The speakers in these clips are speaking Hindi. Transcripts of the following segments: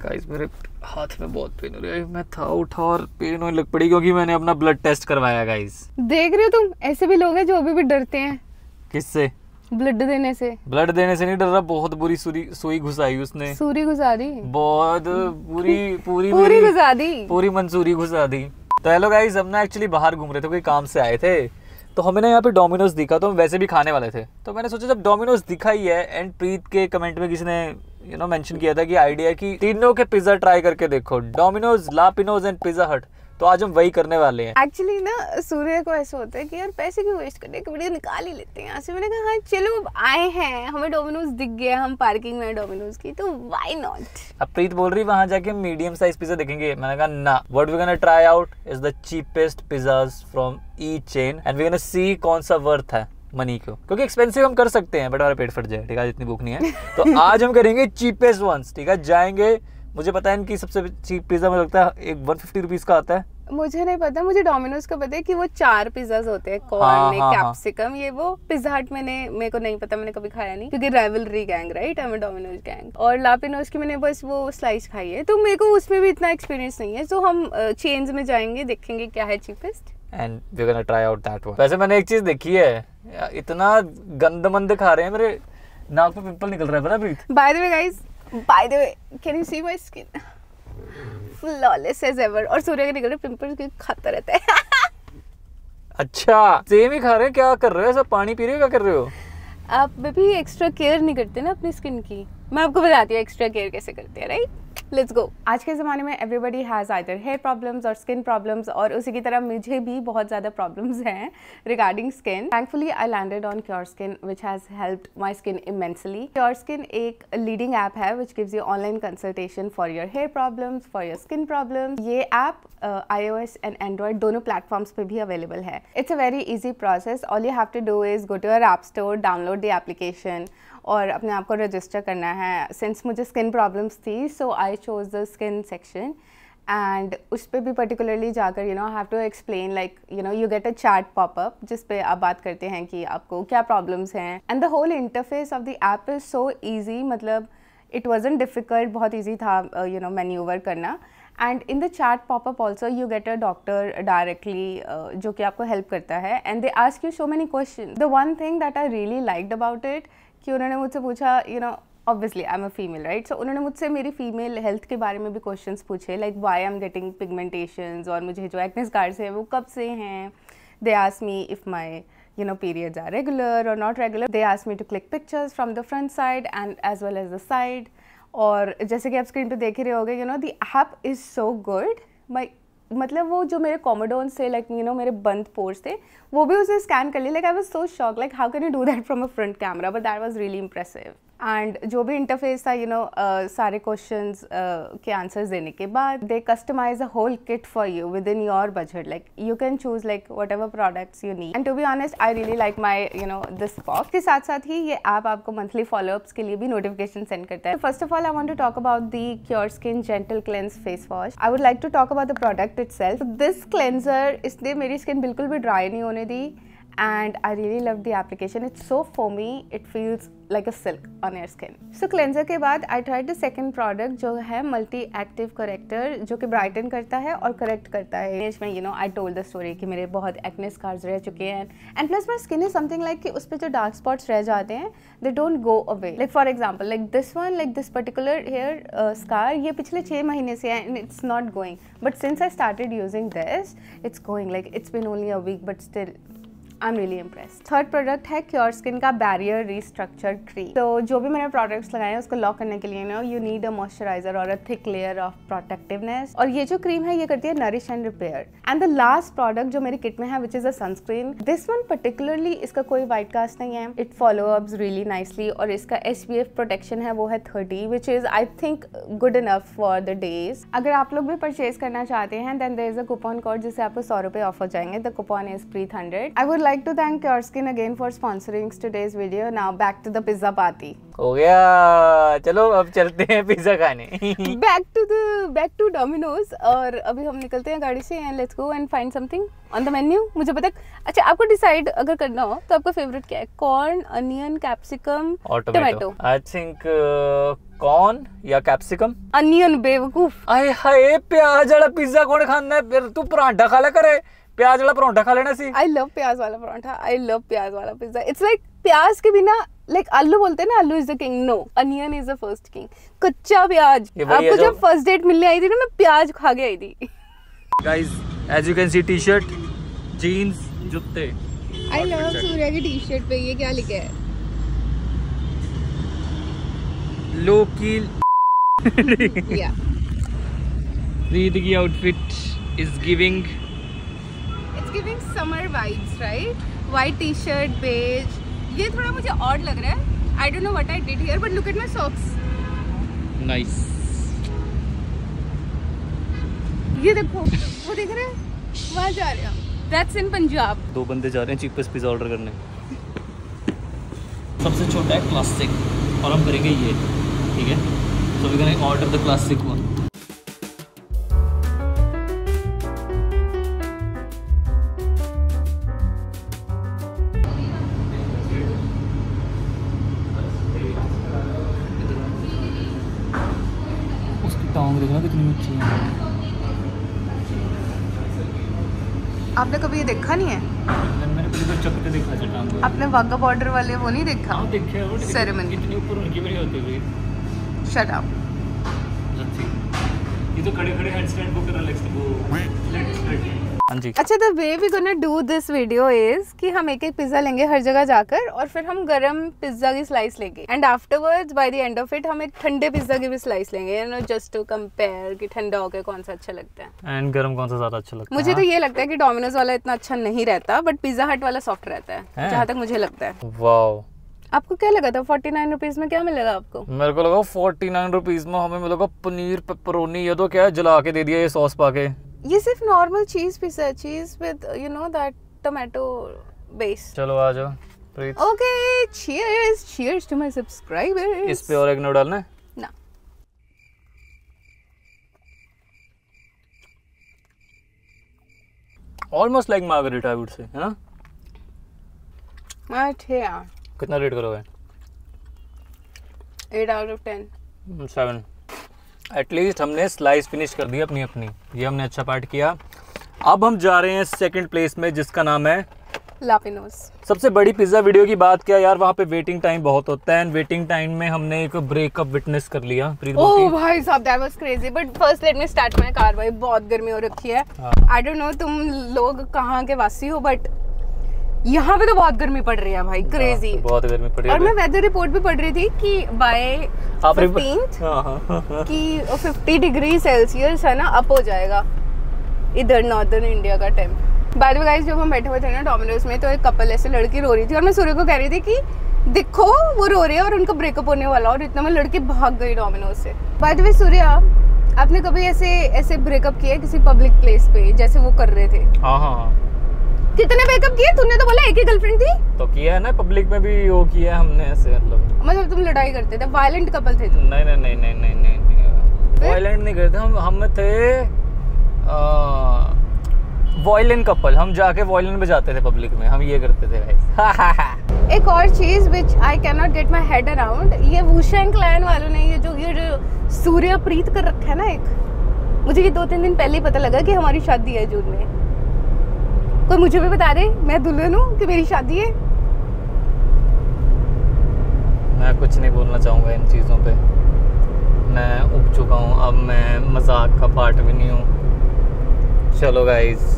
गाइस मेरे हाथ में बहुत पेन हो रही है। मैं था उठा और पेन होने लग पड़ी क्योंकि मैंने अपना ब्लड टेस्ट करवाया गाइस। देख रहे हो तुम, ऐसे भी लोग हैं जो अभी भी डरते हैं। किससे? ब्लड देने से। ब्लड देने से नहीं डर रहा, बहुत बुरी सुई घुसाई उसने। सूरी घुसा दी। बहुत पूरी पूरी घुसा दी, पूरी मंसूरी घुसा दी। तो हेलो गाइस, हम ना एक्चुअली बाहर घूम रहे थे, कोई काम से आए थे, तो हमें ना यहाँ पे डोमिनोज दिखा, तो हम वैसे भी खाने वाले थे। तो मैंने सोचा जब डोमिनोज दिखा ही है, एंड प्रीत के कमेंट में किसी ने मेंशन किया था कि आइडिया कि तीनों के पिज्जा ट्राई करके देखो, डोमिनोज, लापिनोज एंड पिज्जा हट। तो आज हम वही करने वाले हैं। एक्चुअली ना सूर्य को ऐसा होता है कि यार पैसे क्यों वेस्ट करने, एक वीडियो निकाल ही लेते हैं यहाँ से। मैंने कहा हाँ चलो, अब आए हैं, हमें डोमिनोज दिख गया, हम पार्किंग में डोमिनोज की, तो व्हाई नॉट। अब प्रीत बोल रही वहां जाके मीडियम साइज पिज्जा देखेंगे। मैंने कहा ना, what we gonna try out is the cheapest pizzas from each chain and we gonna see कौन सा वर्थ है मनी को, क्योंकि एक्सपेंसिव हम कर सकते हैं बट हमारा पेट फट जाए, ठीक है, इतनी भूख नहीं है। तो आज हम करेंगे चीपेस्ट वंस, ठीक है। जाएंगे, मुझे पता है इनकी सबसे चीप पिज्जा मुझे लगता है एक 150 रुपीज का आता है। मुझे नहीं पता, मुझे डोमिनोज का पता है कि वो 4 पिज्जाज होते हैं, कॉर्न हाँ, कैप्सिकम, ये वो। पिज्जा हट मेरे को नहीं पता, मैंने कभी खाया नहीं, क्योंकि राइवलरी गैंग, राइट, हमें डोमिनोज गैंग। और लापिनोज की मैंने बस वो स्लाइस खाई है, तो मेरे को उसमें भी इतना एक्सपीरियंस नहीं है। तो हम चेन्स में जाएंगे, देखेंगे क्या है cheapest and we gonna try out that one. वैसे मैंने एक चीज देखी है, इतना गंदमंद खा रहे हैं, मेरे नाक पे पिंपल निकल रहा है पता Preet. By the way guys, by the way, can you see my skin flawless as ever. और सूर्य के निकल रहे पिंपल्स क्योंकि खाता रहता है। अच्छा, सेम ही खा रहे हैं, क्या कर रहे हो? सब पानी पी रहे हो, क्या कर रहे हो? आप भी एक्स्ट्रा केयर नहीं करते ना अपनी स्किन की। मैं आपको बताती हूँ एक्स्ट्रा केयर कैसे करते हैं, राइट। Let's go. आज के ज़माने में everybody has either hair problems और स्किन प्रॉब्लम्स, और उसी की तरह मुझे भी बहुत ज़्यादा प्रॉब्लम्स हैं regarding skin. Thankfully I landed on Cure Skin which has helped my skin immensely. Cure Skin एक लीडिंग ऐप है which gives you online consultation for your hair problems, for your skin problems. ये ऐप iOS एंड एंड्रॉयड दोनों प्लेटफॉर्म्स पे भी अवेलेबल है। It's a very easy process. All you have to do is go to your app store, download the application और अपने आप को रजिस्टर करना है। सिंस मुझे स्किन प्रॉब्लम्स थी, so I chose the skin section, and उस पर भी पर्टिकुलरली जाकर I have to explain, like you get a chat popup जिस पे आप बात करते हैं कि आपको क्या प्रॉब्लम्स हैं। And the whole interface of the app is so easy, मतलब इट वॉजंट डिफ़िकल्ट, बहुत ईजी था मैन्यूवर करना। And in the chat popup also you get a doctor directly जो कि आपको हेल्प करता है, and they ask you so many question. The one thing that I really liked about it कि उन्होंने मुझसे पूछा, obviously I am a female, right, so उन्होंने मुझसे मेरी फीमेल हेल्थ के बारे में भी क्वेश्चंस पूछे, like why I am getting pigmentations, और मुझे जो एक्ने स्कार्स हैं वो कब से हैं। They ask me if my periods are regular or not regular. They asked me to click pictures from the front side and as well as the side. और जैसे कि आप स्क्रीन पे देख ही रहे होगे, the app is so good. मतलब वो जो मेरे कॉमोडोन्स थे, लाइक मेरे बंद पोर्स थे, वो भी उसने स्कैन कर लिया। Like I was so shock, like how can you do that from a front camera, but that was really impressive. And जो भी इंटरफेस था, सारे क्वेश्चंस के आंसर्स देने के बाद they customize a whole kit for you within your budget. Like you can choose like whatever products you need. And to be honest I really like my this box. के साथ साथ ही ये ऐप आपको मंथली फॉलोअप्स के लिए भी नोटिफिकेशन सेंड करता है। First of all I want to talk about the cure skin gentle cleanse face wash. I would like to talk about the product itself. This cleanser, इसने मेरी स्किन बिल्कुल भी ड्राई नहीं होने दी, and I really love the application. It's so foamy, it feels like a silk on your skin. So cleanser के बाद I tried the second product जो है multi active corrector, जो कि brighten करता है और correct करता है। इसमें I told the story कि मेरे बहुत acne scars रह चुके हैं, and plus my skin is something like कि उस पे जो dark spots रह जाते हैं they don't go away. Like for example, like this one, like this particular hair scar, ये पिछले 6 महीने से है and it's not going. But since I started using this, it's going. Like it's been only a week, but still I'm really impressed. Third product है क्योर स्किन का बैरियर रिस्ट्रक्चर क्रीम। तो जो भी मैंने प्रोडक्ट्स लगाए हैं उसको लॉक करने के लिए यू नीड अ मॉइस्चराइजर और a thick layer of protectiveness. और ये जो क्रीम है ये करती है nourish and repair. And the last product जो मेरी किट में है which is a sunscreen. This one particularly, इसका कोई वाइट कास्ट नहीं है, it follow ups really nicely, और इसका SPF प्रोटेक्शन है वो है 30, which is I think good enough for the days. अगर आप लोग भी परचेज करना चाहते हैं then there is a coupon code जिससे आपको 100 रुपये ऑफ हो जाएंगे। The coupon is PREET100. I would like to thank Your Skin again for sponsoring today's video. Now back to the pizza party. हो गया, चलो अब चलते हैं पिज्जा खाने। back to Domino's और अभी हम निकलते हैं गाड़ी से and let's go and find something on the menu. मुझे पता, अच्छा आपको डिसाइड अगर करना हो तो आपका फेवरेट क्या है? कॉर्न, अनियन, कैप्सिकम और टोमेटो? आई थिंक कॉर्न या कैप्सिकम। अनियन बेवकूफ। आए हाय, प्याज वाला पिज्जा कौन खाना है? फिर तू परांठा खा ले करे, प्याज वाला परांठा खा लेना सी। आई लव प्याज वाला परांठा, आई लव प्याज वाला पिज्जा। इट्स लाइक प्याज के बिना, लाइक आलू बोलते हैं ना, aloo is the king, no, onion is the first king. कच्चा प्याज। आपको जब फर्स्ट डेट मिलने आई थी ना, मैं प्याज खा के आई थी। Guys, as you can see, T shirt, jeans, जूते। आई लव सूर्या की टी शर्ट पे ये क्या लिखा है? लो कील। या रीद की outfit is giving summer vibes, right? White T shirt, beige. ये थोड़ा मुझे ऑड लग रहा है। I don't know what I did here, but look at my socks. Nice. ये देखो, वो देख रहे हैं, वहां जा रहे हैं। That's in Punjab. दो बंदे जा रहे हैं चीपेस्ट पिज्जा ऑर्डर करने। सबसे छोटा है क्लासिक और हम करेंगे ये, ठीक है? So we can order the classic one. टांग देखना कितनी ऊंची है। आपने कभी ये देखा नहीं है? मैंने पहले तो चक्कर देखा था टांग। आपने वाघा बॉर्डर वाले वो नहीं देखा? हाँ देखा है वो। सेरेमनी कितनी ऊपर उनकी बड़ी होती है। Shut up. ये तो खड़े-खड़े हैंडस्टैंड को कर लेट्स गो। हाँ जी। अच्छा, the way we gonna do this video is कि हम एक पिज्जा लेंगे हर जगह जाकर और फिर हम गरम पिज्जा की स्लाइस लेंगे and afterwards by the end of it हम एक ठंडे पिज्जा की भी स्लाइस लेंगे, you know, just to compare कि ठंडा होके कौन सा अच्छा लगता है एंड गरम कौन सा ज्यादा अच्छा लगता है। मुझे तो ये लगता है कि डोमिनोज वाला इतना अच्छा नहीं रहता, बट पिज्जा हट वाला सॉफ्ट रहता है जहाँ तक मुझे लगता है। वाओ, आपको क्या लगा था 49 रुपीज में क्या मिलेगा आपको? मेरे को लगा 49 रुपीज में हमें मिलेगा पनीर पेपरोनी, ये तो क्या जला के दे दिया ये सॉस पाके। ये सिर्फ नॉर्मल चीज पिज्जा है, cheese with you know that tomato base. चलो आ जाओ Preet. Okay, cheers, cheers to my subscribers. इस पे और एक नोट डालना है ना? Almost like margherita I would say, है ना? अच्छा, कितना रेट करोगे? 8 out of 10। 7। एटलीस्ट हमने स्लाइस फिनिश कर दी अपनी। ये हमने अच्छा पार्ट किया। अब हम जा रहे हैं सेकंड प्लेस में जिसका नाम है लापिनोस। सबसे बड़ी पिज्जा वीडियो की बात क्या यार, वहाँ पे वेटिंग टाइम बहुत होता है एंड वेटिंग टाइम में हमने एक ब्रेकअप विटनेस कर लिया। ओह भाई साहब, that was crazy. But first let me start my car. भाई बहुत गर्मी हो रखी है। आई डोंट नो तुम लोग कहाँ के वासी हो, बट यहाँ पे तो बहुत गर्मी पड़ रही है भाई, क्रेजी। बहुत गर्मी पड़ रही है। और मैं वेदर रिपोर्ट भी पढ़ रही थी कि बाय 15th कि 50 डिग्री सेल्सियस है ना अप हो जाएगा इधर नॉर्दर्न इंडिया का temp. By the way guys, जब हम बैठे हुए थे ना डोमिनोज में, तो एक कपल ऐसे लड़की रो रही थी और मैं सूर्य को कह रही थी कि देखो वो रो रही है और उनका ब्रेकअप होने वाला, और इतना में लड़की भाग गई डोमिनोज से। बाय द वे सूर्या, आपने कभी ऐसे ब्रेकअप किया किसी पब्लिक प्लेस पे जैसे वो कर रहे थे? हाँ। कितने ब्रेकअप किए? तूने तो बोला एक ही गर्लफ्रेंड थी। तो किया है ना, पब्लिक में भी वो किया है हमने ऐसे। मतलब तुम लड़ाई करते थे? वायलेंट कपल थे? नहीं, वायलेंट नहीं करते हम थे वॉयलेंट कपल। हम जाके वॉयलेंट बजाते थे पब्लिक में, हम ये करते थे गाइस। एक और चीज which I can not get my head around, ये वुशेंग क्लैन वालों ने ये जो सूर्या प्रीत कर रखा है ना एक, मुझे ये 2-3 दिन पहले ही पता लगा कि हमारी शादी है जून में। कोई मुझे भी बता दे, मैं दुल्हन हूँ कि मेरी शादी है। मैं कुछ नहीं बोलना चाहूँगा इन चीज़ों पे, मैं उग चुका हूँ, अब मैं मजाक का पार्ट भी नहीं हूँ। चलो गाइस,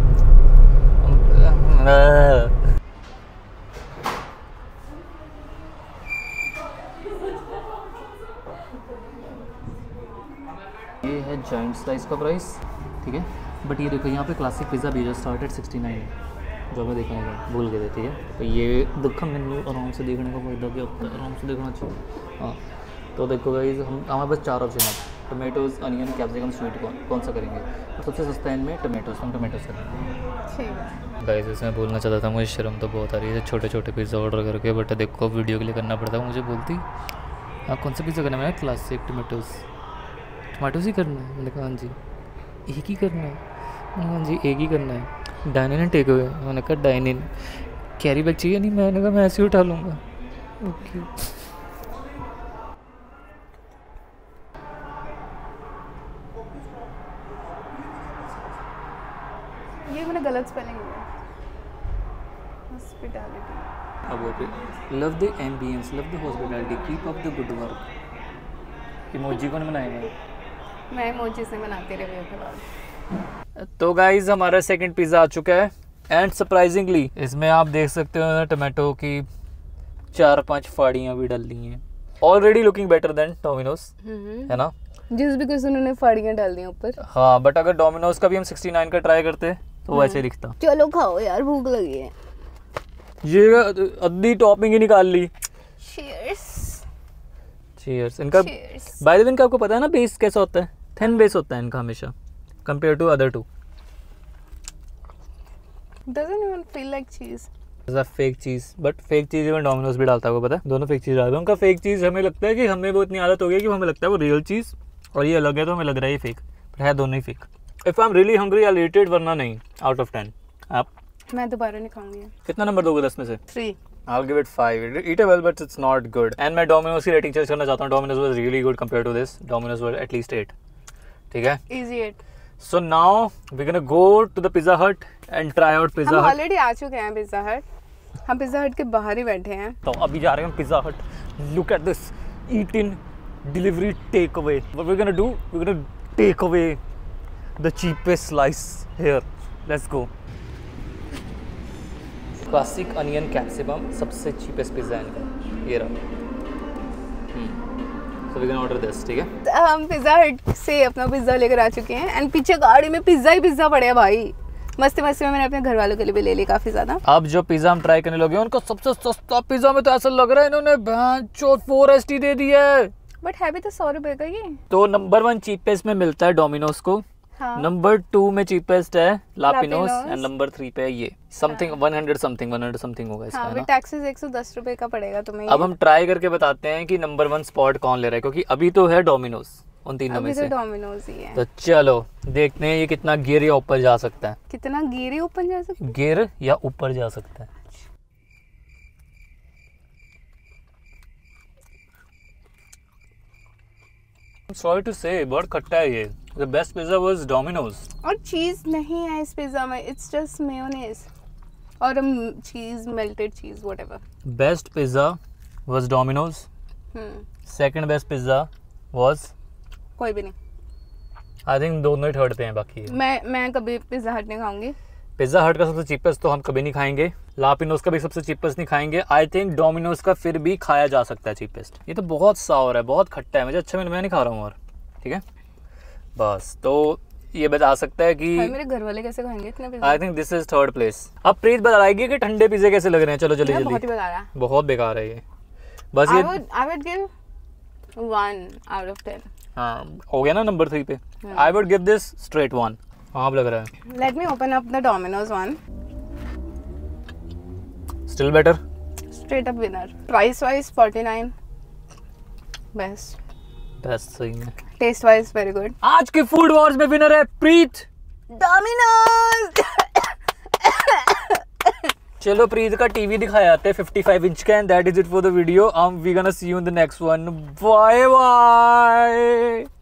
ये है जाइंट स्लाइस का प्राइस, ठीक है। बट ये देखो यहाँ पे क्लासिक पिज़्ज़ा भी जो स्टार्टेड 69 है, जो हमें देखने का भूल गए थे, ठीक है। तो ये दुखा मेन्यू आराम से देखने का फायदा क्या होता है, आराम से देखना चाहिए। हाँ, तो देखो गाइस, हमारे पास 4 ऑप्शन है। Tomatoes, onion, capsicum, sweet corn, कौन सा करेंगे? और सबसे सस्ता है इनमें टोमेटोज, हम टोमेटोज करेंगे। ठीक है गाइस इसमें बोलना चाहता था, मुझे शर्म तो बहुत आ रही है छोटे छोटे पिज़्ज़ा ऑर्डर करके, बट देखो वीडियो के लिए करना पड़ता है। मुझे बोलती हाँ कौन सा पिज़्ज़ा करना है? मैंने क्लासिक टोमेटोज ही करना है। मैंने कहा हाँ जी एक ही करना है। मैंने कहा हाँ जी एक ही करना है। Dine in and take away. मैंने कहा डाइन इन, कैरी बैग चाहिए नहीं? मैंने कहा मैं ऐसे ही उठा लूँगा। ओके ये मैंने गलत स्पेलिंग किया। हॉस्पिटैलिटी। अब okay. Love the ambience, love the hospitality, keep up the good work. Emoji कौन बनाएगा? मैं इमोजी से बनाती रही के बाद। तो गाइज हमारा सेकंड पिज़्ज़ा आ चुका है एंड सरप्राइजिंगली इसमें आप देख सकते हो टोमेटो की 4-5 फाड़ियाँ भी डाल दी हैं। Already looking better than Domino's, है ना? जिस भी कुछ उन्होंने फाड़ियाँ डाल दी ऊपर। हाँ बट अगर डोमिनोज का भी हम 69 का ट्राई करते तो वैसे लिखता। चलो खाओ यार, भूख लगी है। ये अद्धी टॉपिंग ही निकाल ली। चीयर्स। इनका बाय द वे इनका आपको पता है ना बेस कैसा होता है? थिन बेस होता है इनका हमेशा compare to other two. Doesn't even feel like cheese. Fake cheese, but fake cheese even Domino's भी डालता है, आपको पता है? दोनों फेक चीज़ डालते हैं। उनका फेक चीज़ हमें लगता है कि हमें वो इतनी आदत हो गई कि हमें लगता है वो रियल चीज़ और ये अलग है, तो हमें लग रहा है ये फेक, पर है दोनों ही fake. If I am really hungry I will eat it, वरना नहीं। आउट ऑफ 10 आप? मैं दोबारा नहीं खाऊंगी। कितना नंबर दोगे 10 में से? 3। I'll give it 5. Eatable, but it's not good. And मैं Domino's की रेटिंग चेंज करना चाहता हूँ। Domino's was really good compared to this. Domino's was at least 8. ठीक है? Easy 8. So now we're gonna go to the Pizza Hut and try out Pizza हम Hut. ऑलरेडी आ चुके हैं पिज़्ज़ा हट। हम पिज़्ज़ा हट के बाहर ही बैठे हैं। तो अभी जा रहे हैं Pizza Hut. Look at this. Eat in, delivery, take away. What we're gonna do? We're gonna take away the cheapest slice here. Let's go. Classic onion capsicum, सबसे चीपेस्ट पिज़्ज़ा है इनका, ये रहा। So we can order this, ठीक है? हम पिज़्ज़ा हट से अपना पिज़्ज़ा लेकर आ चुके हैं एंड पीछे गाड़ी में पिज़्ज़ा ही पिज़्ज़ा पड़े हैं भाई। मस्ती मस्ती में मैंने अपने घर वालों के लिए भी ले लिया काफ़ी ज़्यादा। अब जो पिज़्ज़ा हम ट्राई करने लगे उनका सबसे सस्ता पिज़्ज़ा में तो ऐसा लग रहा है इन्होंने 4ST दे दिया है। बट है भी तो 100 रुपये का ये। तो नंबर 1 चीपेस्ट में मिलता है डोमिनोज को। हाँ। नंबर 2 में चीपेस्ट है लापिनोस लापिनोस। एंड नंबर 3 पे है ये समथिंग 100 समथिंग होगा इसका, हाँ, है ना? टैक्सेस 110 रुपये का पड़ेगा तुम्हें। अब हम ट्राई करके बताते हैं कि नंबर 1 स्पॉट कौन ले रहा है, क्योंकि अभी तो है डोमिनोज उन तीनों में अभी तो से। डोमिनोज ही है। तो चलो देखते हैं ये कितना गिर या ऊपर जा सकता है। कितना गिरे ऊपर जा सकते? गिर या ऊपर जा सकता है। सॉरी टू से बहुत खट्टा है ये। The best pizza was Domino's. और चीज नहीं है इस पिज्जा में, इट्स जस्ट मेयोनेज और cheese, melted cheese, whatever. Best pizza was Domino's. Second best pizza was कोई भी नहीं। आई थिंक दोनों ही थर्ड पे हैं बाकी। मैं कभी पिज्जा हट नहीं खाऊंगी। पिज्जा हट का सबसे चीपेस्ट तो हम कभी नहीं खाएंगे। लापिनोज का भी सबसे चीपेस्ट नहीं खाएंगे। आई थिंक डोमिनोज का फिर भी खाया जा सकता है चीपेस्ट। ये तो बहुत सावर है, बहुत खट्टा है, मुझे अच्छा मैं नहीं खा रहा हूँ। और ठीक है बस, तो ये बता सकता है कि मेरे घर वाले कैसे खाएंगे इतने pizza. I think this is third place. अब प्रीत बताएगी कि ठंडे पिज्जे कैसे लग रहे हैं। चलो जल्दी बहुत ही जल्दी। बेकार है। बहुत बेकार है ये। बस ये I would give 1 out of 10. हाँ हो गया ना नंबर 3 पे। I would give this straight 1। हाँ अब लग रहा है। Let me open up the Domino's one. Still better. Straight up winner. Price wise 49. Best. Best सही में। Taste wise very good. आज के फूड वॉर्स में विनर है प्रीत। Domino's. चलो प्रीत का टीवी दिखाया जाते हैं 55 इंच का। And that is it for the video. We gonna see you in the next one. Bye bye.